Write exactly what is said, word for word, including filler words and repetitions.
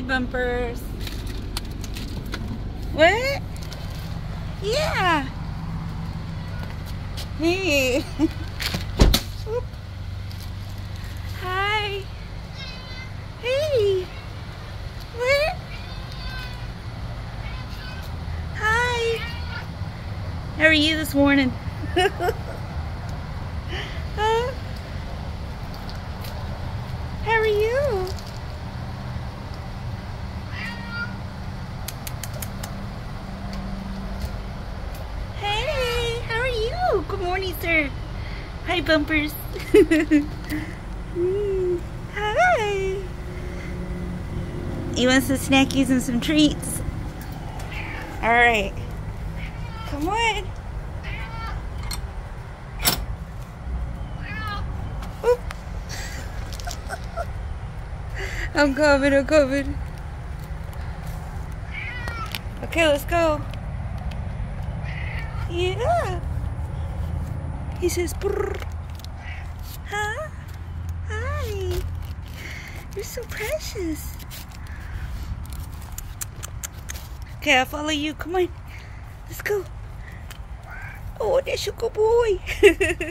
Bumpers. What? Yeah. Hey. Whoop. Hi. Hey. What? Hi. How are you this morning? Huh? How are you? Hey, how are you? Good morning, sir. Hi, Bumpers. Mm, hi. You want some snackies and some treats? All right. Come on. Oop. I'm coming, I'm coming. Okay, let's go. Yeah. He says, brrr. Huh? Hi. You're so precious. Okay, I'll follow you. Come on. Let's go. Oh, that's your good boy.